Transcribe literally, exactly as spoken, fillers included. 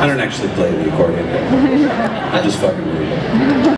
I don't actually play the accordion. I'm just fucking with you.